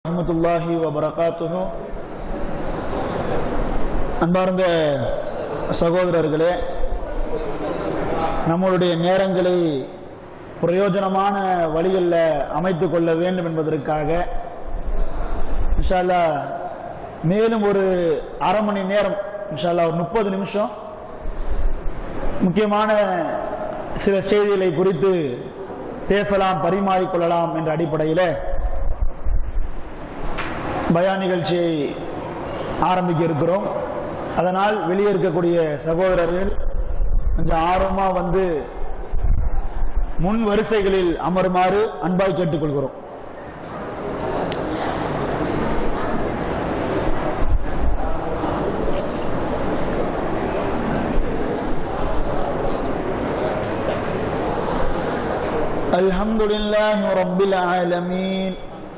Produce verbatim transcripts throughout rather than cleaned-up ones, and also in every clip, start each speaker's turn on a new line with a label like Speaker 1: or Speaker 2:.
Speaker 1: வரஹ்மத்துல்லாஹி வபரகாத்துஹு. அன்பார்ந்த சகோதரர்களே, நம்மளுடைய நேரங்களை பிரயோஜனமான வழிகளில் அமைத்து கொள்ள வேண்டும் என்பதற்காக இன்ஷா அல்லாஹ் மேலும் ஒரு அரை மணி நேரம், இன்ஷா அல்லாஹ் ஒரு முப்பது நிமிஷம் முக்கியமான சில செய்திகளை குறித்து பேசலாம், பரிமாறிக்கொள்ளலாம் என்ற அடிப்படையில் பயான் நிகழ்ச்சியை ஆரம்பிக்க இருக்கிறோம். அதனால் வெளியே இருக்கக்கூடிய சகோதரர்கள் கொஞ்சம் ஆர்வமாக வந்து முன் வரிசைகளில் அமருமாறு அன்பாய் கேட்டுக்கொள்கிறோம். அல்ஹம்துலில்லாஹி ரப்பில் ஆலமீன்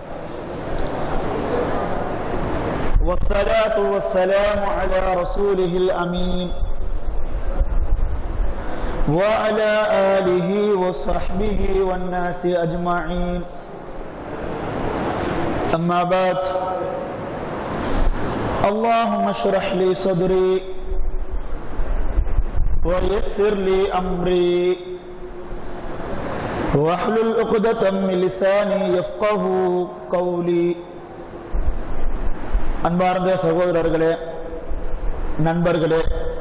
Speaker 1: والصلاة والسلام على رسوله الأمين وعلى آله وصحبه والناس أجمعين. أما بعد، اللهم اشرح لي صدري ويسر لي أمري واحلل عقدة من لساني يفقهوا قولي. அன்பார்ந்த சகோதரர்களே, நண்பர்களே,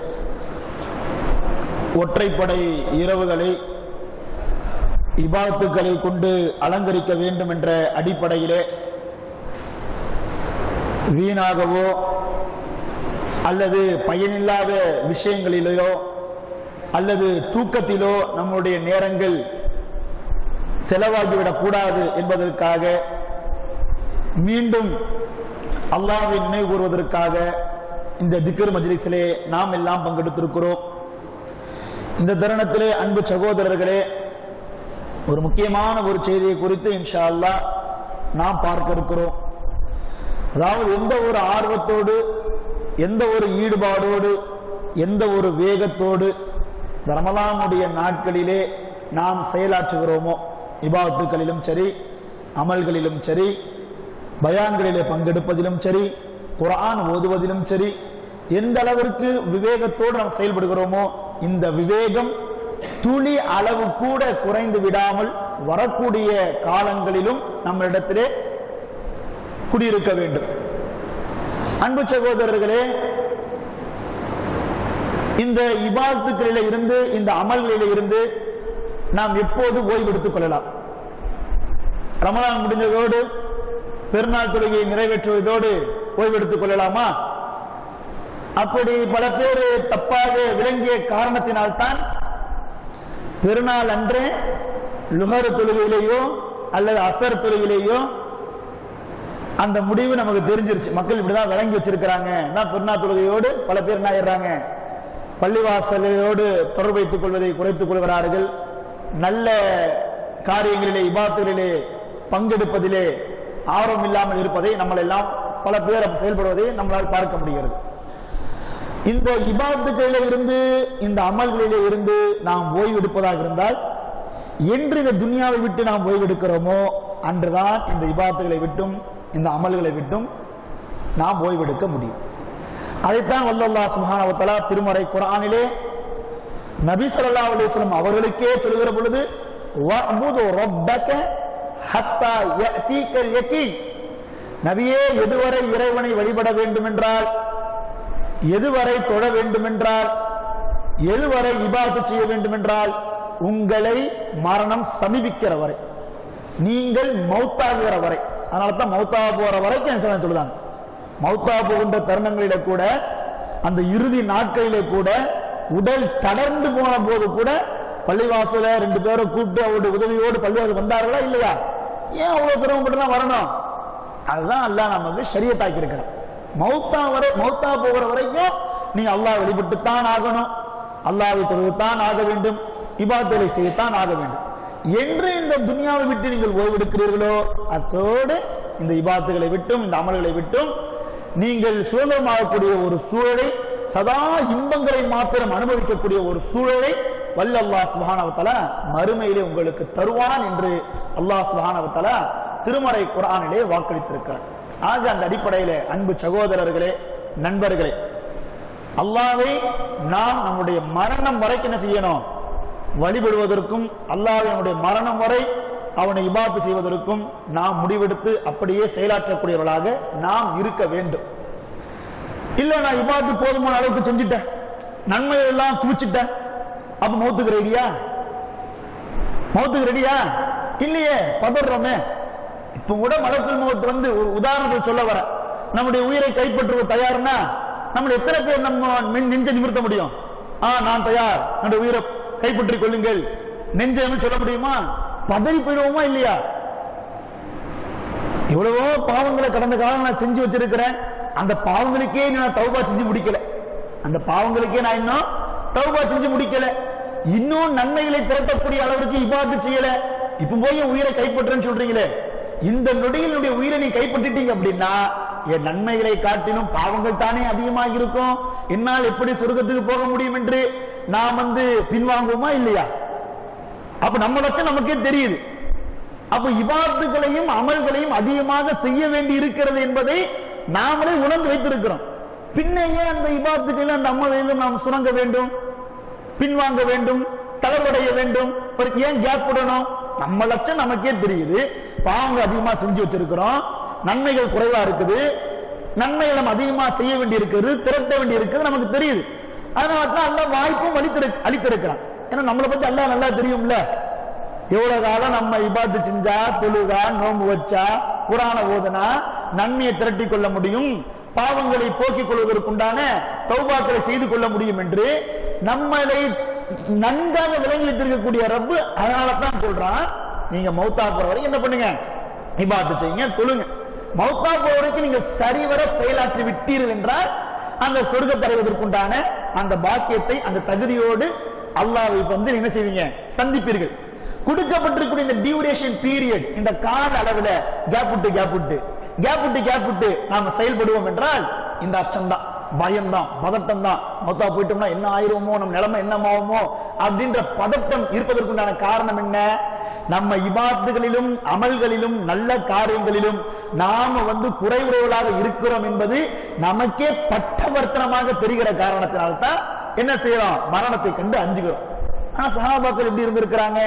Speaker 1: ஒற்றைப்படை இரவுகளை இபாதத்துக்களை கொண்டு அலங்கரிக்க வேண்டும் என்ற அடிப்படையிலே வீணாகவோ அல்லது பயனில்லாத விஷயங்களிலோ அல்லது தூக்கத்திலோ நம்முடைய நேரங்கள் செலவாகிவிடக் கூடாது என்பதற்காக மீண்டும் அல்லாஹ்வை நினைவு கூறுவதற்காக இந்த திக்ர் மஜ்லிஸிலே நாம் எல்லாம் பங்கெடுத்திருக்கிறோம். இந்த தருணத்திலே அன்பு சகோதரர்களே, ஒரு முக்கியமான ஒரு செய்தியை குறித்து இன்ஷா அல்லாஹ் நாம் பார்க்க இருக்கிறோம். அதாவது எந்த ஒரு ஆர்வத்தோடு, எந்த ஒரு ஈடுபாடோடு, எந்த ஒரு வேகத்தோடு இந்த ரமலானுடைய நாட்களிலே நாம் செயலாற்றுகிறோமோ, இபாதத்துகளிலும் சரி, அமல்களிலும் சரி, பயான்களிலே பங்கெடுப்பதிலும் சரி, குர்ஆன் ஓதுவதிலும் சரி, எந்த அளவிற்கு விவேகத்தோடு நாம் செயல்படுகிறோமோ, இந்த விவேகம் துளி அளவு கூட குறைந்து விடாமல் வரக்கூடிய காலங்களிலும் நம்மளிடத்திலே குடியிருக்க வேண்டும். அன்பு சகோதரர்களே, இந்த இபாதத்துகளிலே இருந்து, இந்த அமல்களிலே இருந்து நாம் எப்போது ஓய்வெடுத்துக் கொள்ளலாம்? ரமலான் முடிந்ததோடு, பெருநாள் தொழுகையை நிறைவேற்றுவதோடு ஓய்வெடுத்துக் கொள்ளலாமா? அப்படி பல பேர் தப்பாக விளங்கிய காரணத்தினால்தான் பெருநாள் அன்றே லுஹர் தொழுகையிலேயோ அல்லது அசர் தொழுகையிலேயோ அந்த முடிவு நமக்கு தெரிஞ்சிருச்சு. மக்கள் இப்படிதான் விளங்கி வச்சிருக்கிறாங்க. பெருநாள் தொழுகையோடு பல பேர் என்ன ஆயிடுறாங்க, பள்ளிவாசலோடு தொடர்பு வைத்துக் கொள்வதை குறைத்துக் கொள்கிறார்கள். நல்ல காரியங்களிலே, இபாதத்துகளிலே பங்கெடுப்பதிலே ஆர்வம் இல்லாமல் இருப்பதை நம்மள எல்லாம் பல பேர் செயல்படுவதை நம்மளால் பார்க்க முடிகிறது. இந்த இபாதத்துகளிலே இருந்து, இந்த அமல்களிலே இருந்து நாம் ஓய்வெடுப்பதாக இருந்தால், என்று இந்த துன்யாவை விட்டு நாம் ஓய்வெடுக்கிறோமோ அன்றுதான் இந்த இபாதத்துகளை விட்டும் இந்த அமல்களை விட்டும் நாம் ஓய்வெடுக்க முடியும். அதைத்தான் அல்லாஹ் சுப்ஹானஹு வ தஆலா திருமறை குர்ஆனிலே நபி ஸல்லல்லாஹு அலைஹி வஸல்லம் அவர்களுக்கே சொல்கிற பொழுது, வஅபுது ரப்பக ஹத்தா யஅதீகல் யகீன், நபியே எதுவரை இறைவனை வழிபட வேண்டும் என்றால், எதுவரை தொழ வேண்டும் என்றால், எதுவரை இபாதத் செய்ய வேண்டும் என்றால், உங்களை மரணம் சமீபிக்கிற வரை, நீங்கள் மௌத்தாகிற வரை. அதனால தான் மௌத்தா போற வரைக்கும் சொல்லுதாங்க. மௌத்தா போகின்ற தருணங்களிலே கூட, அந்த இறுதி நாட்களிலே கூட, உடல் தளர்ந்து போன போது கூட பள்ளிவாசல ரெண்டு பேரும் கூப்பிட்டு அவருடைய உதவியோடு பள்ளிவாசல் வந்தார்களா இல்லையா? ஏன் அவ்வளவு சிரமப்பட்டுதான் வரணும்? அதுதான் அல்லாஹ் நமக்கு ஷரியத்தாக்கி இருக்கிறான். மௌத்தா வரை, மௌத்தா போகிற வரைக்கும் நீங்க அல்லாஹ் வழிபட்டுத்தான் ஆகணும், அல்லாஹ்வை தொழுதுத்தான் ஆக வேண்டும், இபாதத்தை செய்யத்தான் ஆக வேண்டும். என்று இந்த துன்யாவை விட்டு நீங்கள் ஓய்வெடுக்கிறீர்களோ, அத்தோடு இந்த இபாதத்துகளை விட்டும் இந்த அமல்களை விட்டும் நீங்கள் சுதந்திரமாகக்கூடிய ஒரு சூழலை, சதா இன்பங்களை மாத்திரம் அனுபவிக்கக்கூடிய ஒரு சூழலை வல்ல அல்லாஹ் சுப்ஹானஹு வ தஆலா மறுமையிலே உங்களுக்கு தருவான் என்று அல்லாஹ் சுப்ஹானஹு வ தஆலா திருமறை குர்ஆனிலே வாக்களித்திருக்கிறார். ஆக அந்த அடிப்படையிலே அன்பு சகோதரர்களே, நண்பர்களே, அல்லாஹ்வை நாம் நம்முடைய மரணம் வரைக்கும் என்ன செய்யணும்? வழிபடுவதற்கும் அல்லாஹ்வை நம்முடைய மரணம் வரை அவனை இபாதத் செய்வதற்கும் நாம் முடிவெடுத்து அப்படியே செயலாற்றக்கூடியவர்களாக நாம் இருக்க வேண்டும். இல்ல நான் இபாதத் போதுமான அளவுக்கு செஞ்சுட்டேன், நன்மை எல்லாம் குவிச்சுட்டேன், அப்ப மௌத்துக்கு ரெடியா? மௌத்துக்கு ரெடியா இல்லையே, பதறோமே. இப்ப கூட மலக்குல் மௌத் வந்து ஒரு உதாரணத்தை சொல்ல வர, நம்முடைய உயிரை கைப்பற்றுவ தயார்னா நம்ம எத்தனை பேர் நம்ம நெஞ்ச நிமிர்த்த முடியும்? ஆ நான் தயார், நம்முடைய உயிரை கைப்பற்றிக் கொள்ளுங்கள் நெஞ்சை சொல்ல முடியுமா? பதறி போயிடுவோமா இல்லையா? எவ்வளவோ பாவங்களை கடந்த காலம் நான் செஞ்சு வச்சிருக்கிறேன், அந்த பாவங்களுக்கே நான் தௌபா செஞ்சு முடிக்கல, அந்த பாவங்களுக்கே நான் இன்னும் தௌபா செஞ்சு முடிக்கல, இன்னும் நன்மைகளை திரட்டக்கூடிய அளவுக்கு இபாதத் செய்யல, இப்ப போய் உயிரை கைப்பற்றுன்னு சொல்றீங்களே, இந்த நொடியினுடைய உயிரை நீ கைப்பற்றிட்டீங்க அப்படின்னா என் நன்மைகளை காட்டிலும் பாவங்கள் தானே அதிகமாக இருக்கும், என்னால் எப்படி சொர்க்கத்துக்கு போக முடியும் என்று நாம் வந்து பின்வாங்குவோமா இல்லையா? அப்ப நம்ம லட்சம் நமக்கே தெரியுது. அப்ப இபாதத்துகளையும் அமல்களையும் அதிகமாக செய்ய வேண்டி இருக்கிறது என்பதை நாமளே உணர்ந்து வைத்திருக்கிறோம். பின்னையே அந்த இபாதத்துக்கள் அந்த அமல்களிலும் நாம் சுரங்க வேண்டும், பின்வாங்க வேண்டும், தளர்வடைய வேண்டும். ஏன் கேப் விடணும்? நம்ம லட்சம் நமக்கே தெரியுது, பாவங்கள் அதிகமா செஞ்சு வச்சிருக்கிறோம், நன்மைகள் குறைவா இருக்குது, நன்மைகள் நம்ம அதிகமா செய்ய வேண்டி இருக்குது, திரட்ட வேண்டி இருக்குது நமக்கு தெரியுது. அதனால தான் அல்லாஹ் வாய்ப்பும் அளித்திரு அளித்திருக்கிறான். ஏன்னா நம்மளை பத்தி அல்லாஹ் நல்லா தெரியும்ல. எவ்வளவு காலம் நம்ம இபாதத் செஞ்சா, தொழுகா, நோன்பு வச்சா, குர்ஆன ஓதுனா நன்மையை திரட்டி கொள்ள முடியும், பாவங்களை போக்கிக் கொள்வதற்குண்டான தௌபாக்களை செய்து கொள்ள முடியும் என்று நம்மளை நன்காக விளங்கி வைத்திருக்கக்கூடிய ரப்பு அதனால தான் சொல்றான், நீங்க மௌத்தா போற வரைக்கும் என்ன பண்ணுங்க? இபாதத் செய்யுங்க, தொழுங்க. மௌத்தா போற வரைக்கும் நீங்க சரிவர செயலாற்றி விட்டீர்கள் என்றால் அந்த சொர்க்கத்தை அடைவதற்குண்டான அந்த பாக்கியத்தை அந்த தகுதியோடு அல்லாஹ்வை வந்து என்ன செய்வீங்க? சந்திப்பீர்கள். கொடுக்கப்பட்டிருக்கூடிய இந்த டியூரேஷன் பீரியட், இந்த கால அளவுல கேப் விட்டு கேப் விட்டு கேப் விட்டு கேப் விட்டு நாம செயல்படுவோம் என்றால் இந்த அச்சம்தான், பயம்தான், பதட்டம் தான். மொத்தா போயிட்டோம்னா என்ன ஆயிருமோ, நம்ம நிலைமை என்னமாவுமோ அப்படின்ற பதட்டம் இருப்பதற்குண்டான காரணம் என்ன? நம்ம இபாதத்துகளிலும் அமல்களிலும் நல்ல காரியங்களிலும் நாம வந்து குறைவுறவர்களாக இருக்கிறோம் என்பது நமக்கே பட்டவர்த்தனமாக தெரிகிற காரணத்தினால்தான் என்ன செய்யறோம்? மரணத்தை கண்டு அஞ்சுகிறோம். ஆனா சஹாபாக்கள் எப்படி இருந்திருக்கிறாங்க?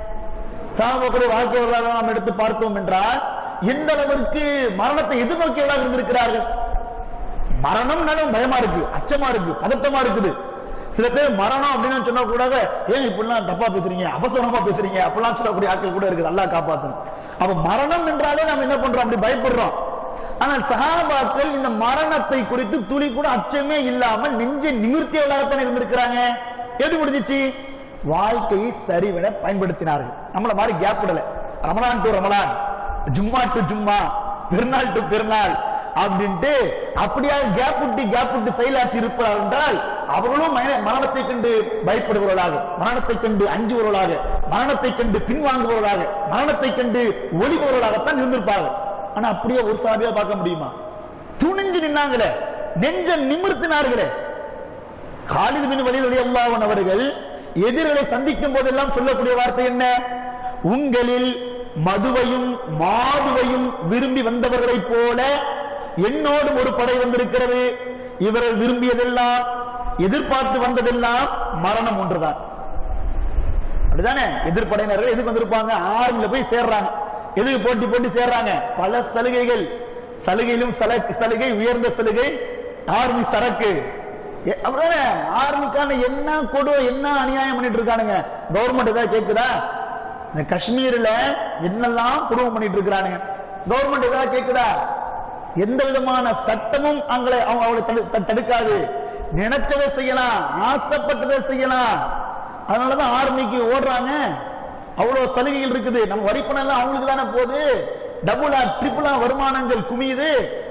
Speaker 1: சஹாபாக்கள் வாழ்க்கை வரலாறு நாம் எடுத்து பார்த்தோம் என்றால் எந்த அளவிற்கு மரணத்தை எதிர்நோக்கியவர்களாக இருந்திருக்கிறார்கள். மரணம்னாலும் பயமா இருக்கு, அச்சமா இருக்கு, பதட்டமா இருக்குது. சில பேர் மரணம் அப்படின்னு சொன்னா கூட ஏன் இப்படிலாம் தப்பா பேசுறீங்க, அவசரமா பேசுறீங்க அப்படிலாம் சொல்லக்கூடிய ஆட்கள் கூட இருக்குது. அல்லாஹ் காப்பாத்தணும். அப்ப மரணம் என்றாலே நம்ம என்ன பண்றோம்? அப்படி பயப்படுறோம். ஆனால் சஹாபாக்கள் இந்த மரணத்தை குறித்து துளி கூட அச்சமே இல்லாமல் நெஞ்சை நிமிர்த்தியவர்களாகத்தான் இருந்திருக்கிறாங்க. எப்படி முடிஞ்சிச்சு? வாழ்க்கையை சரிவர பயன்படுத்தினார்கள். நம்மள மாதிரி கேப் விடல. ரமலான் டு ரமலான், ஜும்மா டு ஜும்மா, பெருநாள் டு பெருநாள் அப்படின்ட்டு அப்படியா கேப் விட்டு கேப் விட்டு செயலாற்றி இருப்பார்கள் என்றால் அவர்களும் மரணத்தை கண்டு பயப்படுபவர்களாக, மரணத்தை கண்டு அஞ்சுபவர்களாக, மரணத்தை கண்டு பின்வாங்குபவர்களாக, மரணத்தை கண்டு ஒளிபவர்களாகத்தான் இருந்திருப்பார்கள். ஆனா அப்படியே ஒரு சாபியா பார்க்க முடியுமா? துணிஞ்சு நின்னாங்களே, நெஞ்ச நிமிர்த்தினார்களே. காலித் பின் வலீத் ரலியல்லாஹு அன்ஹு அவர்கள் எதிரிகளை சந்திக்கும் போதெல்லாம் சொல்லக்கூடிய வார்த்தை என்ன? உங்களில் மதுவையும் மாதுவையும் விரும்பி வந்தவர்களை போல என்னோடும் ஒரு படை வந்திருக்கிறது. இவர்கள் விரும்பியதெல்லாம், எதிர்பார்த்து வந்ததெல்லாம் மரணம் ஒன்றுதான். அப்படிதானே? எதிர்ப்படையினர்கள் எதுக்கு வந்திருப்பாங்க? ஆர்மில போய் சேர்றாங்க. எதுக்கு போட்டி போட்டி சேர்றாங்க? பல சலுகைகள். சலுகையிலும் சலுகை, உயர்ந்த சலுகை, ஆர்மி சரக்கு. அப்படிதானே? ஆர்மிக்கான என்ன கொடு, என்ன அநியாயம் பண்ணிட்டு இருக்கானுங்க. கவர்மெண்ட் ஏதாவது கேக்குதா? இந்த காஷ்மீர்ல என்னெல்லாம் குடும்பம் பண்ணிட்டு இருக்கிறானுங்க. கவர்மெண்ட் ஏதாவது கேக்குதா? எந்த விதமான சட்டமும் அவங்களை அவங்களை தடுக்காது. நினைச்சதை செய்யலாம், ஆசைப்பட்டதை செய்யலாம். அதனாலதான் ஆர்மிக்கு ஓடுறாங்க. அவ்வளவு சலுகைகள் இருக்குது. நம்ம வரிப்பணம் எல்லாம் அவங்களுக்கு தானே போகுது. டபுளா ட்ரிபிளா வருமானங்கள் குமியுது.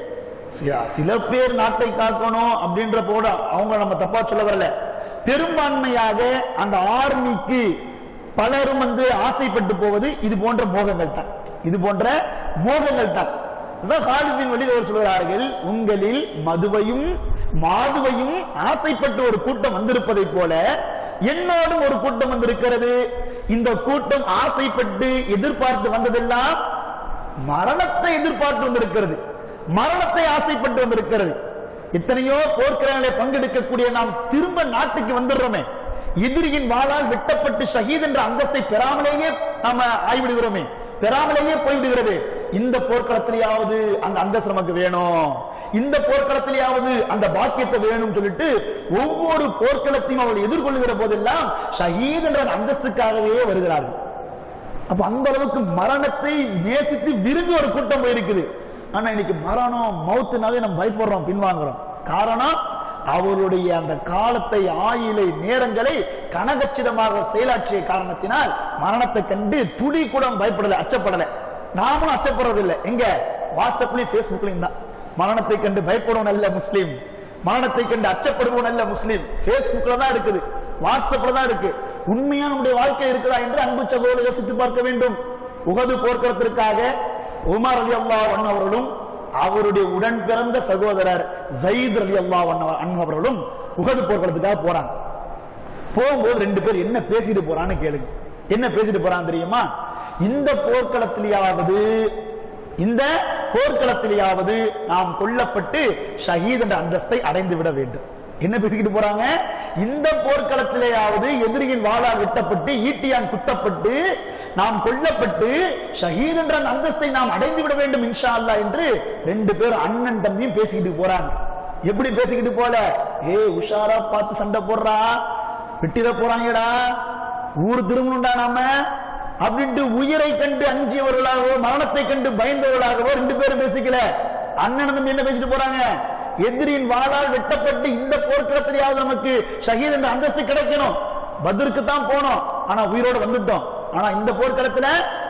Speaker 1: சில பேர் நாட்டை காக்கணும் அப்படின்ற போட அவங்க நம்ம தப்பா சொல்ல வரல. பெரும்பான்மையாக அந்த ஆர்மிக்கு பலரும் வந்து ஆசைப்பட்டு போவது இது போன்ற மோகங்கள் தான். இது போன்ற மோகங்கள் தான். காலித் பின் வலீத் அவர் சொல்கிறார்கள், உங்களில் மதுவையும் மாதுவையும் ஆசைப்பட்டு ஒரு கூட்டம் வந்திருப்பதை போல என்னோடும் ஒரு கூட்டம் வந்திருக்கிறது. இந்த கூட்டம் ஆசைப்பட்டு எதிர்பார்த்து வந்ததெல்லாம் மரணத்தை எதிர்பார்த்து வந்திருக்கிறது. மரணத்தை ஆசைப்பட்டு வந்திருக்கிறது. எத்தனையோ போர்க்களங்களில் பங்கெடுக்கக்கூடிய நாம் திரும்ப நாட்டுக்கு வந்துடுறோமே, எதிரியின் வாளால் வெட்டப்பட்டு ஷஹீத் என்ற அந்தஸ்தை பெறாமலேயே நாம ஆய்விடுகிறோமே, பெறாமலேயே போய்விடுகிறது. இந்த போர்க்களத்திலேயாவது அந்த அந்தஸ்து நமக்கு வேணும், இந்த போர்க்களத்திலேயாவது அந்த பாக்கியத்தை வேணும் சொல்லிட்டு ஒவ்வொரு போர்க்களத்தையும் அவர்கள் எதிர்கொள்ளுகிற போதெல்லாம் ஷஹீத் என்ற அந்தஸ்துக்காகவே வருகிறார்கள். அப்ப அந்த அளவுக்கு மரணத்தை நேசித்து விரும்பி ஒரு கூட்டம் போயிருக்குது. ஆனா இன்னைக்கு மரணம் மௌத்துனாவே நம்ம பயப்படுறோம், பின்வாங்குறோம். காரணம், அவருடைய அந்த காலத்தை, ஆயுளை, நேரங்களை கனகச்சிதமாக செயலாற்றிய காரணத்தினால் மரணத்தை கண்டு துளி கூட பயப்படல, அச்சப்படல. நாமும் அச்சப்படுறதில்லை. எங்க? வாட்ஸ்அப்லயும் பேஸ்புக்லயும் தான். மரணத்தை கண்டு பயப்படுவோம் நல்ல முஸ்லீம், மரணத்தை கண்டு அச்சப்படுவோம் நல்ல முஸ்லீம் பேஸ்புக்ல தான் இருக்குது, வாட்ஸ்அப்ல தான் இருக்கு. உண்மையா நம்முடைய வாழ்க்கை இருக்குதா என்று அன்பு சகோதரரை யோசித்து பார்க்க வேண்டும். உஹது போர்க்களத்திற்காக உமர் ரலியல்லாஹு அன்ஹு அவர்களும் அவருடைய உடன் பிறந்த சகோதரர் ஸைத் ரலியல்லாஹு அன்ஹு அவர்களும் உஹது போர்க்களத்துக்காக போறாங்க. போகும்போது ரெண்டு பேர் என்ன பேசிட்டு போறான்னு கேளுங்க. என்ன பேசிட்டு போறான் தெரியுமா? இந்த போர்க்களத்திலேயாவது இந்த போர்க்களத்திலேயாவது நாம் கொல்லப்பட்டு ஷஹீத் என்ற அந்தஸ்தை அடைந்து விட வேண்டும். என்ன பேசிக்கிட்டு போறாங்க? இந்த போர்க்களத்திலேயாவது எதிரியின் வாளால் வெட்டப்பட்டு ஈட்டியான் குத்தப்பட்டு நாம் கொல்லப்பட்டு ஷஹீத் என்ற அந்தஸ்தை நாம் அடைந்து விட வேண்டும் இன்ஷா அல்லாஹ் என்று ரெண்டு பேரும் அண்ணன் தம்பியும் பேசிக்கிட்டு போறாங்க. எப்படி பேசிக்கிட்டு போல? ஏ உஷாரா பார்த்து சண்டை போடுறா, வெட்டிட போறாங்கடா, ஊர் திரும்பணும்டா நாம அப்படின்ட்டு உயிரை கண்டு அஞ்சியவர்களாகவோ மரணத்தை கண்டு பயந்தவர்களாகவோ ரெண்டு பேரும் பேசிக்கல. அண்ணன் தம்பி என்ன பேசிட்டு போறாங்க? எதிரியின் வாளால் வெட்டப்பட்டு இந்த போர்க்களத்திலேயாவது நமக்கு ஷஹீத் என்ற அந்தஸ்து கிடைக்கணும். பத்ருக்கு தான் போனோம், ஆனா உயிரோடு வந்துட்டோம். ஆனா இந்த போர்க்களத்துல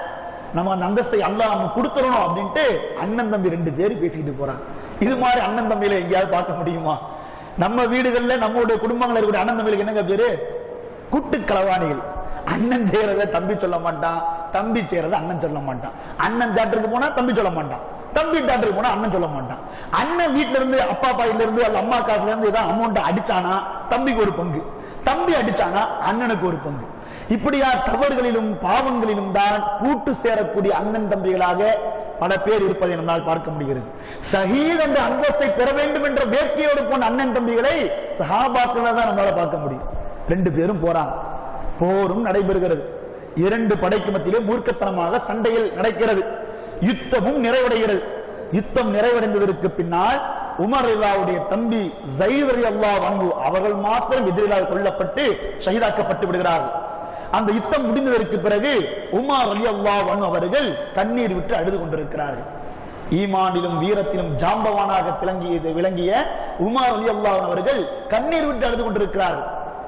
Speaker 1: நம்ம அந்த அந்தஸ்தை அல்லாஹ் நம்ம கொடுத்துறணும் அப்படின்ட்டு அண்ணன் தம்பி ரெண்டு பேரும் பேசிக்கிட்டு போறாங்க. இது மாதிரி அண்ணன் தம்பியில எங்கேயாவது பார்க்க முடியுமா? நம்ம வீடுகள்ல நம்மளுடைய குடும்பங்கள் இருக்கக்கூடிய அண்ணன் தம்பிகளுக்கு என்னங்க பேரு? கூட்டு களவாணிகள். அண்ணன் செய்யறத தம்பி சொல்ல மாட்டான், தம்பி செய்யறத அண்ணன் சொல்ல மாட்டான். அண்ணன் தியேட்டருக்கு போனா தம்பி சொல்ல மாட்டான், தம்பி தியேட்டருக்கு போனா அண்ணன் சொல்ல மாட்டான். அண்ணன் வீட்டுல இருந்து அப்பா பாயில இருந்து அல்ல அம்மா காசுல இருந்து ஏதாவது அமௌண்ட் அடிச்சானா தம்பிக்கு ஒரு பங்கு, தம்பி அடிச்சானா அண்ணனுக்கு ஒரு பங்கு. இப்படியா தவறுகளிலும் பாவங்களிலும் தான் கூட்டு சேரக்கூடிய அண்ணன் தம்பிகளாக பல பேர் இருப்பதை நம்மால் பார்க்க முடிகிறது. ஷஹீத் என்ற அந்தஸ்தை பெற வேண்டும் என்ற வேட்கையோடு போன அண்ணன் தம்பிகளை சஹாபாக்களை தான் நம்மளால பார்க்க முடியும். ரெண்டு பேரும் போறாங்க, போரும் நடைபெறுகிறது. இரண்டு படைக்கு மத்தியிலே மூர்க்கத்தனமாக சண்டையில் நடக்கிறது. யுத்தமும் நிறைவடைகிறது. யுத்தம் நிறைவடைந்ததற்கு பின்னால் உமர் ரலியல்லாஹுடைய தம்பி ஸைத் ரலியல்லாஹு அன்ஹு அவர்கள் மாத்திரம் எதிரிகளால் கொல்லப்பட்டு ஷஹீதாக்கப்பட்டு விடுகிறார்கள். அந்த யுத்தம் முடிந்ததற்கு பிறகு உமர் ரலியல்லாஹு அன்ஹு அவர்கள் கண்ணீர் விட்டு அழுது கொண்டிருக்கிறார்கள். ஈமானிலும் வீரத்திலும் ஜாம்பவானாக திளங்கியது விளங்கிய உமர் ரலியல்லாஹு அன்ஹு அவர்கள் கண்ணீர் விட்டு அழுது கொண்டிருக்கிறார்கள்.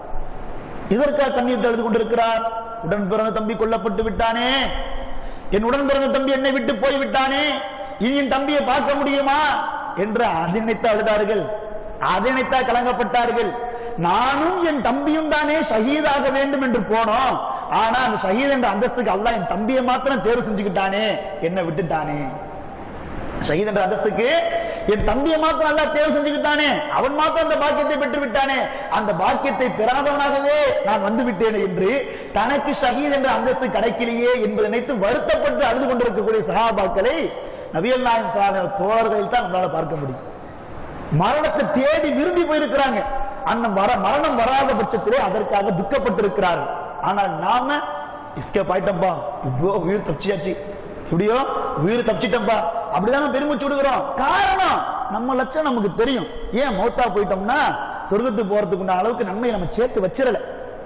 Speaker 1: இதற்காக கண்ணீர் அழுது கொண்டிருக்கிறார். உடன் பிறந்த தம்பி கொல்லப்பட்டு விட்டானே, என் உடன் பிறந்த தம்பி என்னை விட்டு போய் விட்டானே, இனி என் தம்பியை பார்க்க முடியுமா என்று அதை நினைத்து அழுதார்கள், அதை நினைத்தா கலங்கப்பட்டார்கள். நானும் என் தம்பியும் தானே ஷஹீதாக வேண்டும் என்று போனோம், ஆனா அந்த ஷஹீத் என்ற அந்தஸ்துக்கு அல்லாஹ் என் தம்பியை மாத்திரம் தேர்வு செஞ்சுக்கிட்டானே, என்னை விட்டுட்டானே. ஷஹீத் என்ற அந்தஸ்துக்கு என் தம்பியை மாத்திரம் அல்லாஹ் தேர்வு செஞ்சுக்கிட்டானே, அவன் மாத்திரம் அந்த பாக்கியத்தை பெற்று விட்டானே, அந்த பாக்கியத்தை பெறாதவனாகவே நான் வந்து விட்டேன் என்று தனக்கு ஷஹீத் என்ற அந்தஸ்து கிடைக்கலையே என்பதை நினைத்து வருத்தப்பட்டு அழுது கொண்டிருக்கக்கூடிய சஹாபாக்களை நபிகள் நாயகம் ஸல்லல்லாஹு அலைஹி வஸல்லம் தோழர்கள் தான் நம்மளால பார்க்க முடியும். மரணத்தை தேடி விரும்பி போயிருக்கிறாங்க. அந்த மரணம் வராத பட்சத்திலே அதற்காக துக்கப்பட்டிருக்கிறார்கள். ஆனால் நாம எஸ்கேப் ஆயிட்டப்பா, இவ்வளோ உயிர் தப்பிச்சாச்சு, இப்படியோ உயிர் தப்பிச்சிட்டப்பா அப்படிதான் பெருமூச்சு விடுகிறோம். காரணம் நம்ம லட்சம் நமக்கு தெரியும். ஏன் மௌத்தா போயிட்டோம்னா சொர்க்கத்துக்கு போறதுக்குள்ள அளவுக்கு நன்மை நம்ம சேர்த்து வச்சிடல.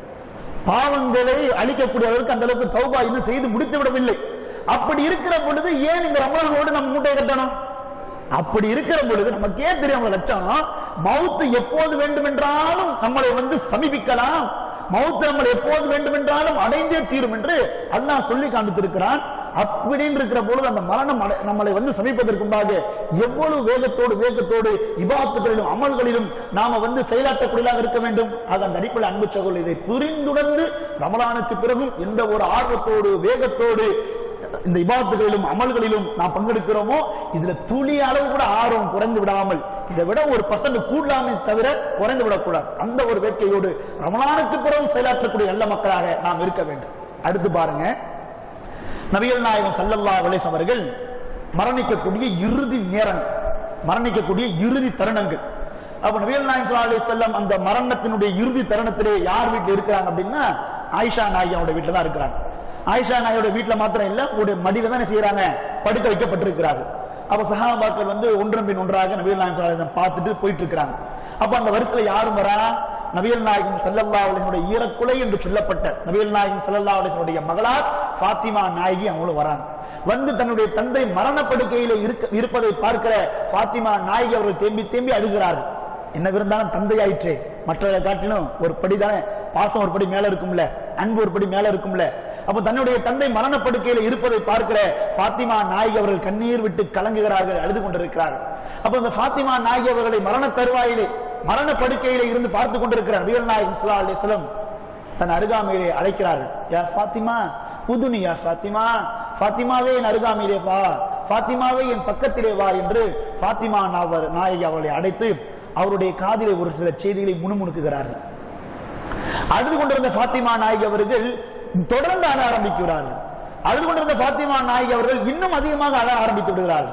Speaker 1: பாவங்களை அழிக்கக்கூடிய அளவுக்கு அந்த அளவுக்கு தௌபா இன்னும் செய்து முடித்து விடவில்லை. அப்படி இருக்கிற பொழுது ஏன் இந்த ரமலானோடு நம்ம மூட்டை கட்டணும்? அப்படி இருக்கிற பொழுது நமக்கு ஏன் தெரியும் லட்சம் மௌத்து எப்போது வேண்டும் என்றாலும் நம்மளை வந்து சமீபிக்கலாம், மௌத்து நம்மளை எப்போது வேண்டும் என்றாலும் அடைந்தே தீரும் என்று அல்லாஹ் சொல்லி காண்பித்திருக்கிறான். அப்படின்னு இருக்கிற பொழுது அந்த மரணம் நம்மளை வந்து சமீபதற்கு முன்பாக எவ்வளவு வேகத்தோடு வேகத்தோடு இபாதத்துகளிலும் அமல்களிலும் நாம வந்து செயலாற்றக்கூடியதாக இருக்க வேண்டும். அது அந்த அடிப்படையில் அன்பு சகோதரர் இதை புரிந்துணர்ந்து ரமலானுக்கு பிறகும் எந்த ஒரு ஆர்வத்தோடு வேகத்தோடு இந்த இபாதத்துகளிலும் அமல்களிலும் நாம் பங்கெடுக்கிறோமோ இதுல துளி அளவு கூட ஆர்வம் குறைந்து விடாமல், இதை விட ஒரு பர்சன்ட் கூடலாமே தவிர குறைந்து விடக்கூடாது. அந்த ஒரு வேட்கையோடு ரமலானுக்கு பிறகு செயலாற்றக்கூடிய நல்ல மக்களாக நாம் இருக்க வேண்டும். அடுத்து பாருங்க, நபிகள் நாயகம் ஸல்லல்லாஹு அலைஹி வஸல்லம் அவர்கள் மரணிக்கக்கூடிய இறுதி நேரம் மரணிக்கக்கூடிய இறுதி தருணங்கள். அப்ப நபிகள் நாயகம் ஸல்லல்லாஹு அலைஹி வஸல்லம் அந்த மரணத்தினுடைய இறுதி தருணத்திலே யார் வீட்டில் இருக்கிறாங்க அப்படின்னா ஆயிஷா நாயகியோட வீட்டில் தான் இருக்கிறாங்க. ஆயிஷா நாயகியோட வீட்டில் மாத்திரம் இல்ல, உங்களுடைய மடியில தான் செய்யறாங்க, படுக்க வைக்கப்பட்டிருக்கிறாங்க. அப்ப சஹாபாக்கள் வந்து ஒன்றன் பின் ஒன்றாக நபிகள் நாயகம் ஸல்லல்லாஹு அலைஹி வஸல்லம் பார்த்துட்டு போயிட்டு இருக்கிறாங்க. அப்ப அந்த வரிசையில யாரும் வரா, நபிகள் நாயகம் ஸல்லல்லாஹு அலைஹி வஸல்லம் ஈரக்குலை என்று சொல்லப்பட்ட நபிகள் நாயகம் ஸல்லல்லாஹு அலைஹி வஸல்லம் மகளார் ஃபாத்திமா நாயகி அவங்களும் வராங்க. வந்து தன்னுடைய தந்தை மரணப்படுக்கையில இருப்பதை பார்க்கிற ஃபாத்திமா நாயகி அவர்கள் தேம்பி தேம்பி அழுகிறார்கள். என்ன இருந்தாலும் தந்தை ஆயிற்றே, மற்றவர்களை காட்டிலும் ஒரு படி தானே பாசம் ஒரு படி மேல இருக்கும்ல, அன்பு ஒரு படி மேல இருக்கும்ல. அப்ப தன்னுடைய தந்தை மரணப்படுக்கையில இருப்பதை பார்க்கிற ஃபாத்திமா நாயகி அவர்கள் கண்ணீர் விட்டு கலங்குகிறார்கள், அழுது கொண்டிருக்கிறார்கள். அப்ப இந்த ஃபாத்திமா நாயகி அவர்களை மரண தருவாயிலே மரண படுக்கையிலே இருந்து பார்த்து கொண்டிருக்கிறார் நபிகள் நாயகம் ஸல்லல்லாஹு அலைஹி வஸல்லம் தன் அருகாமையிலே அழைக்கிறார்கள். யா ஃபாத்திமா உதுனி, யா ஃபாத்திமா, ஃபாத்திமாவே என் அருகாமையிலே வா, ஃபாத்திமாவே என் பக்கத்திலே வா என்று ஃபாத்திமா நாயகி அவர்களை அழைத்து அவருடைய காதிலே ஒரு சில செய்திகளை முணுமுணுக்குகிறார்கள். அழுது கொண்டிருந்த ஃபாத்திமா நாயகி அவர்கள் தொடர்ந்து அழ ஆரம்பிக்கிறார்கள். அழுது கொண்டிருந்த ஃபாத்திமா நாயகி அவர்கள் இன்னும் அதிகமாக அழ ஆரம்பித்து விடுகிறார்கள்.